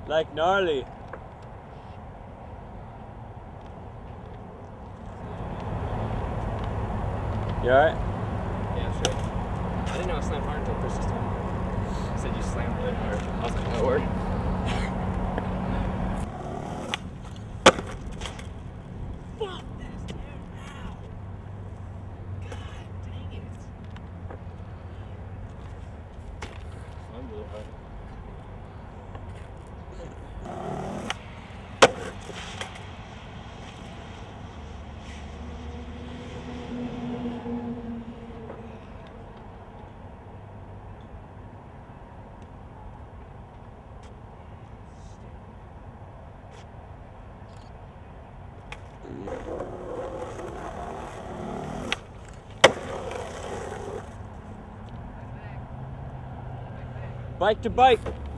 Like gnarly. You alright? Yeah, sure. I didn't know I slammed hard until Chris just told me. He said you slammed really hard. I was like, oh, word. Fuck this, dude. Ow. God dang it. Slammed really hard. Bike to bike.